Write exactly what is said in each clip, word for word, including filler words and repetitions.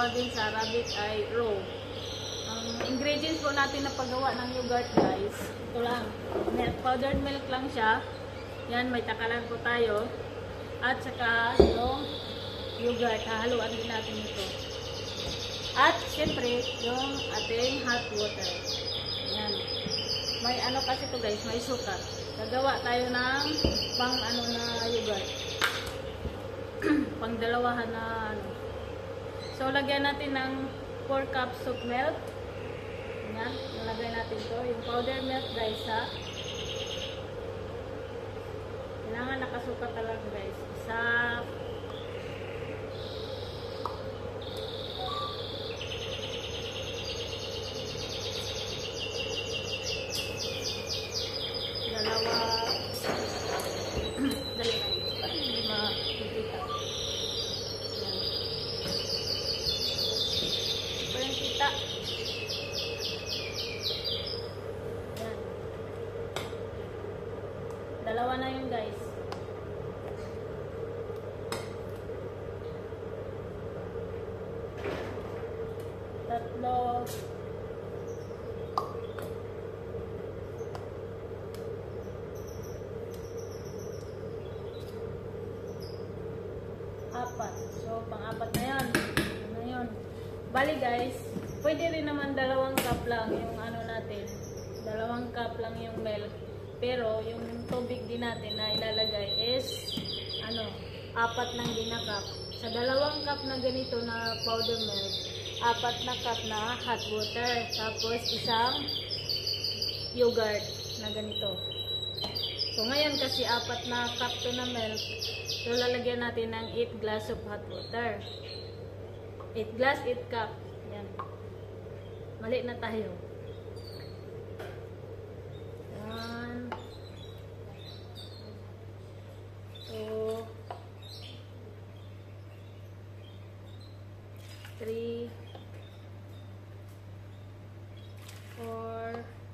tinatawag din sa Arabic ay raw. Ang ingredients po natin na paggawa ng yogurt guys, ito lang. Milk, powdered milk lang siya. Yan, may takalan po tayo. At saka yung yogurt, hahaluan din natin ito. At syempre, yung ating hot water. Yan. May ano kasi ito guys, may sukat. Gagawa tayo ng pang ano na yogurt. Pang dalawahan na ano. So, lagyan natin ng four cups of milk. Yan, nalagay natin to. Yung powder milk guys ha. Kailangan nakasukat talaga guys. Isa. Dalawa. Dali lang. Para hindi makikita. Yan. Ito yung kita. Yan. Dalawa na yun guys. Tatlo. Apat. So, pang-apat na yun. Ano yun? Bali guys, pwede rin naman dalawang cup lang yung ano natin. Dalawang cup lang yung milk. Pero, yung tubig din natin na ilalagay is, ano, apat lang din na cup. Sa dalawang cup na ganito na powder milk, apat na cup na hot water. Tapos, isang yogurt na ganito. So, ngayon kasi apat na cup to na milk, so lalagyan natin ng eight glass of hot water. eight glass, eight cup. Yan. Mali na tayo. One. Two. Three. Four.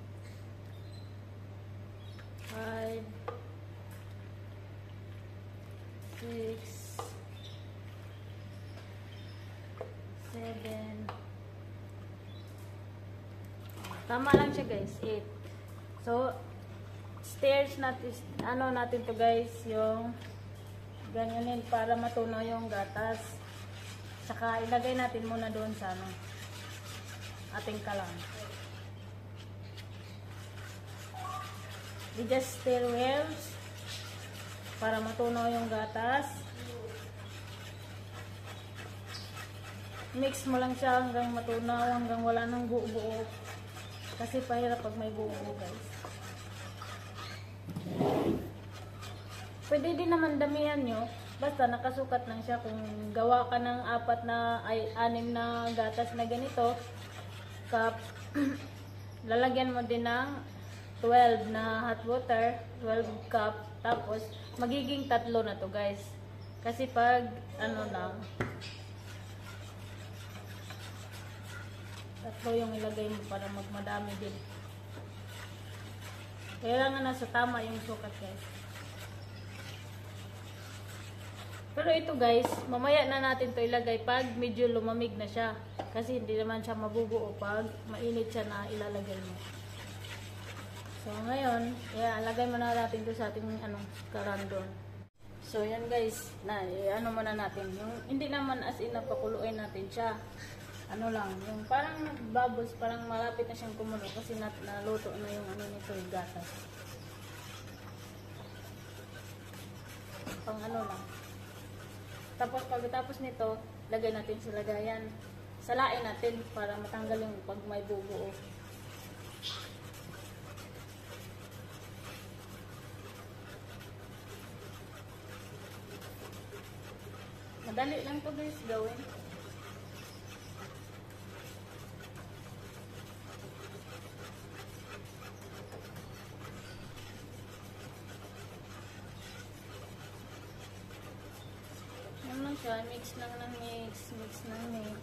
Five. Six. Seven. Tama lang siya guys. Eight. So, stairs natin, ano natin to guys, yung ganyanin para matunaw yung gatas. Saka ilagay natin muna doon sa ano, ating kalang. We just stir well para matunaw yung gatas. Mix mo lang siya hanggang matunaw, hanggang wala nang buo-buo. Kasi pahirap pag may buo-buo guys. Pwede din naman damihan nyo. Basta nakasukat lang siya. Kung gawa ka ng apat na, ay anim na gatas na ganito, cup, lalagyan mo din ng twelve na hot water, twelve cup, tapos magiging tatlo na to guys. Kasi pag ano lang, tatlo yung ilagay mo para magmadami din. Kailangan nasa tama yung sukat guys. Pero ito guys, mamaya na natin to ilagay pag medyo lumamig na siya. Kasi hindi naman siya mabubuo pag mainit siya na ilalagay mo. So ngayon, yeah, lagay muna natin to sa ating anong karandon. So yan guys, na ano muna natin. Yung hindi naman as in napakuluin natin siya. Ano lang, yung parang bubbles, parang malapit na siyang kumulo kasi nat naluto na yung ano nito, yung gatas. Pang ano lang. Tapos pagkatapos nito, lagay natin sa lagayan. Salain natin para matanggal yung pag may bubuo. Madali lang to guys gawin. Yan lang siya, mix lang ng mix, mix ng mix.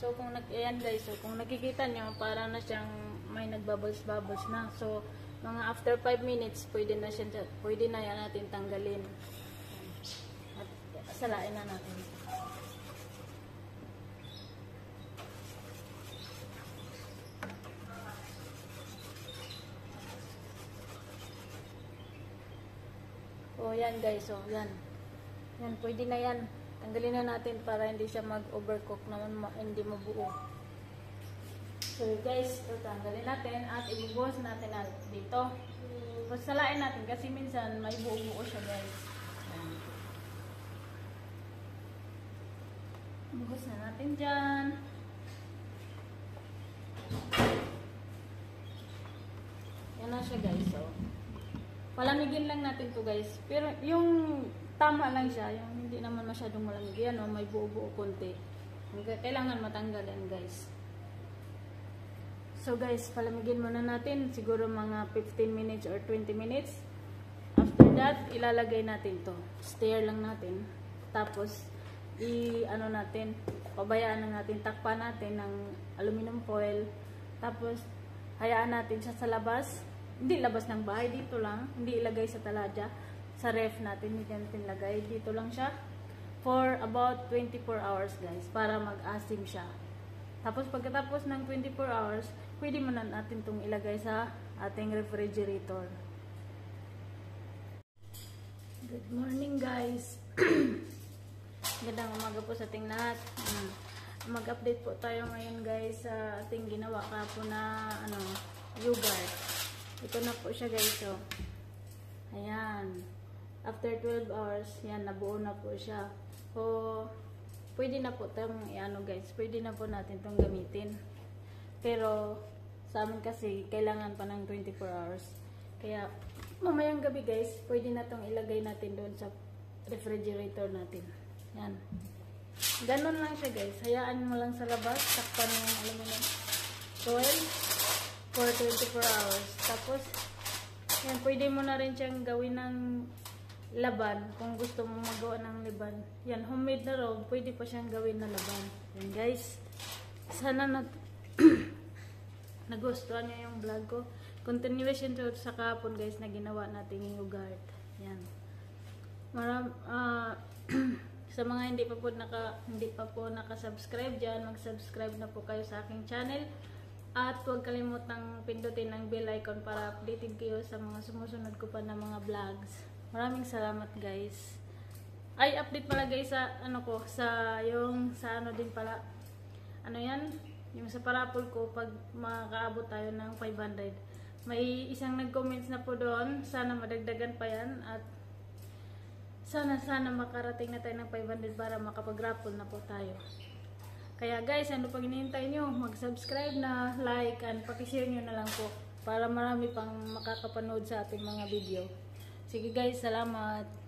So kung nag ayan guys, so kung nakikita nyo, para na siyang may nagbubbles-bubbles na. So mga after five minutes, pwede na siya, pwede na yan natin tanggalin. At salain na natin. O yan guys, so yan. Yan, pwede na yan. Tanggalin na natin para hindi siya mag-overcook naman, ma hindi mabuo. So guys, ito tanggalin natin at ibubuhos natin na dito. Tapos salain natin kasi minsan may buo-buo siya guys. Yan. Buhos na natin dyan. Yan na siya guys, so. Palamigin lang natin to guys. Pero yung tama lang siya, yung hindi naman masyadong malamig. Yan o, may buo-buo konti. Kailangan matanggal yan guys. So guys, palamigin muna natin. Siguro mga fifteen minutes or twenty minutes. After that, ilalagay natin to. Stir lang natin. Tapos, i-ano natin, pabayaan na natin, takpan natin ng aluminum foil. Tapos, hayaan natin siya sa labas. Hindi labas ng bahay, dito lang. Hindi ilagay sa taladya. Sa ref natin, hindi natin lagay. Dito lang siya. For about twenty-four hours guys. Para mag-asim siya. Tapos pagkatapos ng twenty-four hours, pwede mo na natin itong ilagay sa ating refrigerator. Good morning guys. Gandang umaga po sa ating lahat. Mag-update po tayo ngayon guys sa ating ginawa kahapon na ano, yogurt. Ito na po siya guys, so. Ayan. After twelve hours, yan, nabuo na po siya. So, pwede na po itong, ano guys, pwede na po natin itong gamitin. Pero, sa amin kasi, kailangan pa ng twenty-four hours. Kaya, mamayang gabi guys, pwede na itong ilagay natin doon sa refrigerator natin. Yan. Ganon lang siya guys. Hayaan mo lang sa labas, takpan mo yung aluminum foil for twenty-four hours. Tapos, yan, pwede mo na rin siyang gawin ng laban. Kung gusto mo magawa ng laban. Yan, homemade na raw. Pwede pa siyang gawin na laban. Yan guys. Sana na nagustuhan niyo yung vlog ko. Continuation to sa kahapon guys na ginawa natin yung yogurt. Yan. Maram, uh, sa mga hindi pa po naka, hindi pa po naka-subscribe diyan, mag-subscribe na po kayo sa aking channel. At huwag kalimutang pindutin ang bell icon para updated kayo sa mga sumusunod ko pa na mga vlogs. Maraming salamat guys. Ay, update pala guys sa ano ko, sa yung sa ano din pala. Ano 'yan? Yung sa parapol ko pag makakaabot tayo ng five hundred. May isang nag-comments na po doon. Sana madagdagan pa 'yan at sana sana makarating na tayo ng five hundred para makapag-raffle na po tayo. Kaya guys, ano pang hinihintay nyo? Mag-subscribe na, like, and paki-share nyo na lang po para marami pang makakapanood sa ating mga video. Sige guys, salamat!